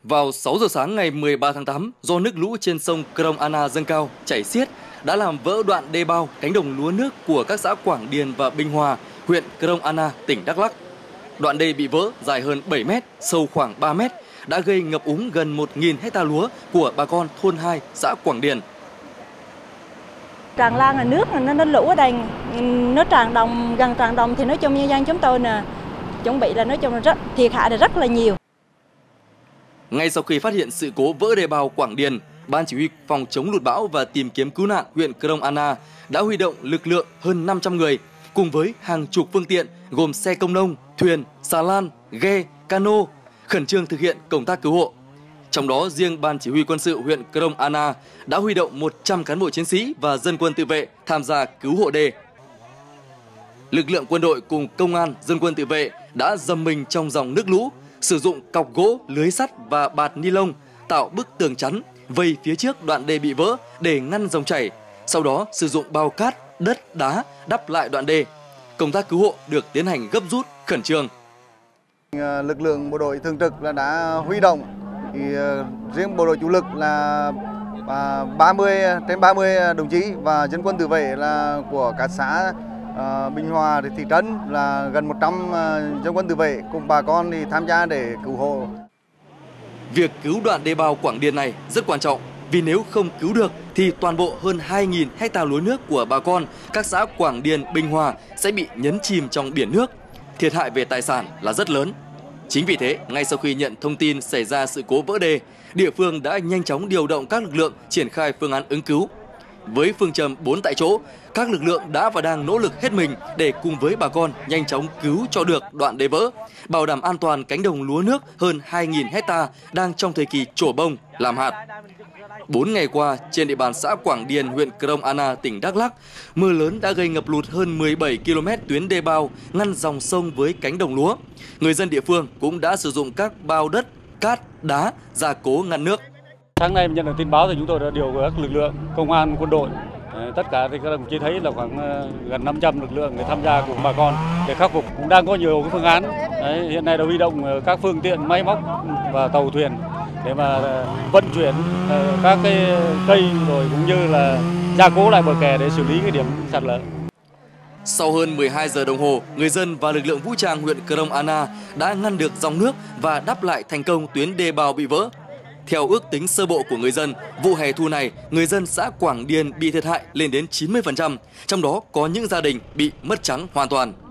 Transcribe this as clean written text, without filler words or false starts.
Vào 6 giờ sáng ngày 13 tháng 8, do nước lũ trên sông Krông Anna dâng cao, chảy xiết đã làm vỡ đoạn đê bao cánh đồng lúa nước của các xã Quảng Điền và Bình Hòa, huyện Krông Anna, tỉnh Đắk Lắk. Đoạn đê bị vỡ dài hơn 7 mét, sâu khoảng 3 mét, đã gây ngập úng gần 1.000 hecta lúa của bà con thôn 2, xã Quảng Điền. Tràn lan là nước nó lũ ở đây, nó tràn đồng, gần tràn đồng thì nói chung nhân dân chúng tôi nè, chuẩn bị là nói chung là thiệt hại rất là nhiều. Ngay sau khi phát hiện sự cố vỡ đê bao Quảng Điền, Ban Chỉ huy phòng chống lụt bão và tìm kiếm cứu nạn huyện Krông Anna đã huy động lực lượng hơn 500 người cùng với hàng chục phương tiện gồm xe công nông, thuyền, xà lan, ghe, cano khẩn trương thực hiện công tác cứu hộ. Trong đó, riêng Ban Chỉ huy quân sự huyện Krông Anna đã huy động 100 cán bộ chiến sĩ và dân quân tự vệ tham gia cứu hộ đê. Lực lượng quân đội cùng công an, dân quân tự vệ đã dầm mình trong dòng nước lũ, sử dụng cọc gỗ, lưới sắt và bạt ni lông tạo bức tường chắn vây phía trước đoạn đê bị vỡ để ngăn dòng chảy. Sau đó sử dụng bao cát, đất, đá đắp lại đoạn đê. Công tác cứu hộ được tiến hành gấp rút, khẩn trương. Lực lượng bộ đội thường trực là đã huy động. Riêng bộ đội chủ lực là trên 30 đồng chí và dân quân tự vệ là của các xã Bình Hòa, thị trấn là gần 100 dân quân tự vệ cùng bà con thì tham gia để cứu hộ. Việc cứu đoạn đê bao Quảng Điền này rất quan trọng vì nếu không cứu được thì toàn bộ hơn 2.000 hecta lúa nước của bà con các xã Quảng Điền, Bình Hòa sẽ bị nhấn chìm trong biển nước. Thiệt hại về tài sản là rất lớn. Chính vì thế, ngay sau khi nhận thông tin xảy ra sự cố vỡ đê, địa phương đã nhanh chóng điều động các lực lượng triển khai phương án ứng cứu. Với phương châm 4 tại chỗ, các lực lượng đã và đang nỗ lực hết mình để cùng với bà con nhanh chóng cứu cho được đoạn đê vỡ, bảo đảm an toàn cánh đồng lúa nước hơn 2.000 hecta đang trong thời kỳ trổ bông, làm hạt. 4 ngày qua, trên địa bàn xã Quảng Điền, huyện Krông Anna, tỉnh Đắk Lắk, mưa lớn đã gây ngập lụt hơn 17 km tuyến đê bao ngăn dòng sông với cánh đồng lúa. Người dân địa phương cũng đã sử dụng các bao đất, cát, đá gia cố ngăn nước. Sáng nay nhận được tin báo thì chúng tôi đã điều các lực lượng công an, quân đội. Tất cả thì các đồng chí thấy là khoảng gần 500 lực lượng để tham gia cùng bà con để khắc phục. Cũng đang có nhiều cái phương án. Hiện nay đã huy động các phương tiện, máy móc và tàu thuyền để mà vận chuyển các cái cây rồi cũng như là gia cố lại bờ kè để xử lý cái điểm sạt lở. Sau hơn 12 giờ đồng hồ, người dân và lực lượng vũ trang huyện Krông Anna đã ngăn được dòng nước và đắp lại thành công tuyến đê bao bị vỡ. Theo ước tính sơ bộ của người dân, vụ hè thu này, người dân xã Quảng Điền bị thiệt hại lên đến 90%, trong đó có những gia đình bị mất trắng hoàn toàn.